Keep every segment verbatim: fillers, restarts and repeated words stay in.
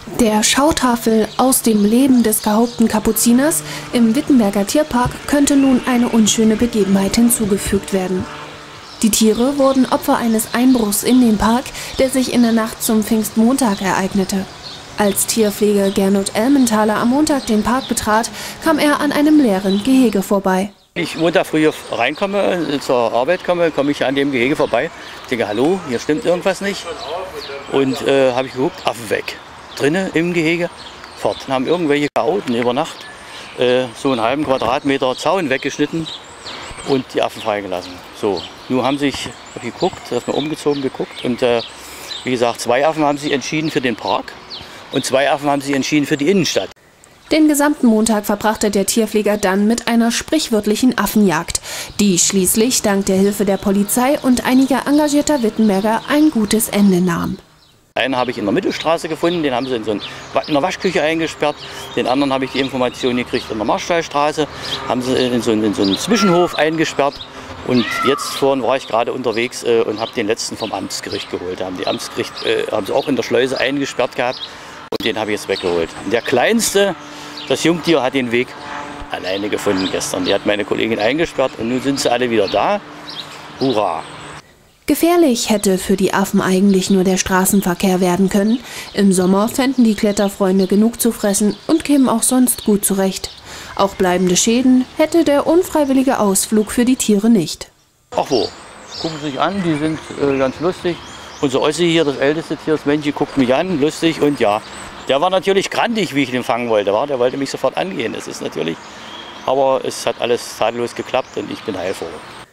Der Schautafel aus dem Leben des gehauchten Kapuziners im Wittenberger Tierpark könnte nun eine unschöne Begebenheit hinzugefügt werden. Die Tiere wurden Opfer eines Einbruchs in den Park, der sich in der Nacht zum Pfingstmontag ereignete. Als Tierpfleger Gernot Elmenthaler am Montag den Park betrat, kam er an einem leeren Gehege vorbei. Wenn ich Montag früh reinkomme, zur Arbeit komme, komme ich an dem Gehege vorbei. Ich denke, hallo, hier stimmt irgendwas nicht. Und äh, habe ich geguckt, Affen weg. Drinnen im Gehege, fort. Dann haben irgendwelche Chaoten über Nacht äh, so einen halben Quadratmeter Zaun weggeschnitten und die Affen freigelassen. So, nun haben sich geguckt, erstmal umgezogen geguckt und äh, wie gesagt, zwei Affen haben sich entschieden für den Park und zwei Affen haben sich entschieden für die Innenstadt. Den gesamten Montag verbrachte der Tierpfleger dann mit einer sprichwörtlichen Affenjagd, die schließlich dank der Hilfe der Polizei und einiger engagierter Wittenberger ein gutes Ende nahm. Einen habe ich in der Mittelstraße gefunden, den haben sie in, so ein, in der Waschküche eingesperrt. Den anderen habe ich die Information gekriegt in der Marstallstraße, haben sie in so, in so einen Zwischenhof eingesperrt. Und jetzt vorhin war ich gerade unterwegs äh, und habe den letzten vom Amtsgericht geholt. Da haben die Amtsgericht äh, haben sie auch in der Schleuse eingesperrt gehabt und den habe ich jetzt weggeholt. Und der Kleinste, das Jungtier, hat den Weg alleine gefunden gestern. Die hat meine Kollegin eingesperrt und nun sind sie alle wieder da. Hurra! Gefährlich hätte für die Affen eigentlich nur der Straßenverkehr werden können. Im Sommer fänden die Kletterfreunde genug zu fressen und kämen auch sonst gut zurecht. Auch bleibende Schäden hätte der unfreiwillige Ausflug für die Tiere nicht. Ach wo, gucken Sie sich an, die sind äh, ganz lustig. Unser Ossi hier, das älteste Tier, das Männchen, guckt mich an, lustig und ja. Der war natürlich grantig, wie ich den fangen wollte. War. Der wollte mich sofort angehen, das ist natürlich. Aber es hat alles tadellos geklappt und ich bin heilfroh.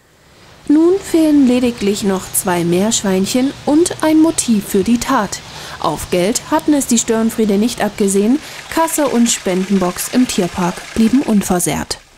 Nun fehlen lediglich noch zwei Meerschweinchen und ein Motiv für die Tat. Auf Geld hatten es die Störenfriede nicht abgesehen, Kasse und Spendenbox im Tierpark blieben unversehrt.